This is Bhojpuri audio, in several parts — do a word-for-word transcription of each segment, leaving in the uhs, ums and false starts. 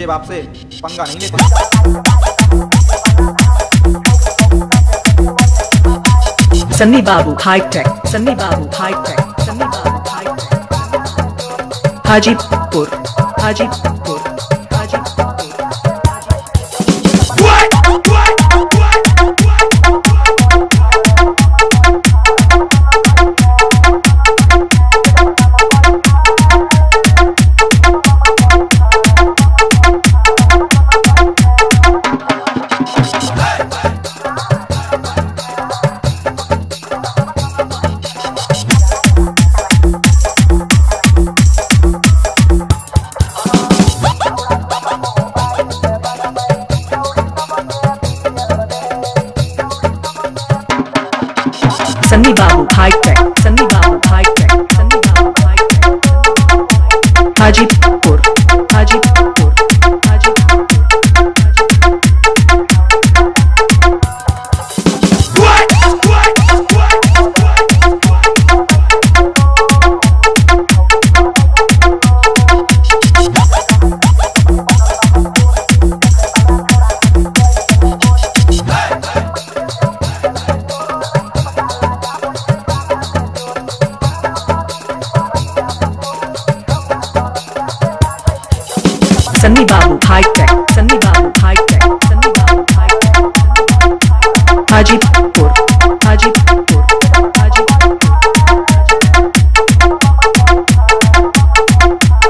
बच्चे बाप से पंगा नहीं लेते। Sunny Babu hitech, Sunny Babu hitech, Sunny Babu hitech. Hajipur, Hajipur, Hajipur. Sunny Babu hitech, Sunny Babu hitech, Sunny Babu hitech. Hajipur, Hajipur, Hajipur. Sunny Babu hitech, Sunny Babu hitech, Sunny Babu hitech. Hajipur, Hajipur, Hajipur.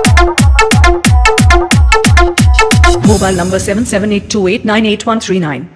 Mobile number seven seven eight two eight nine eight one three nine.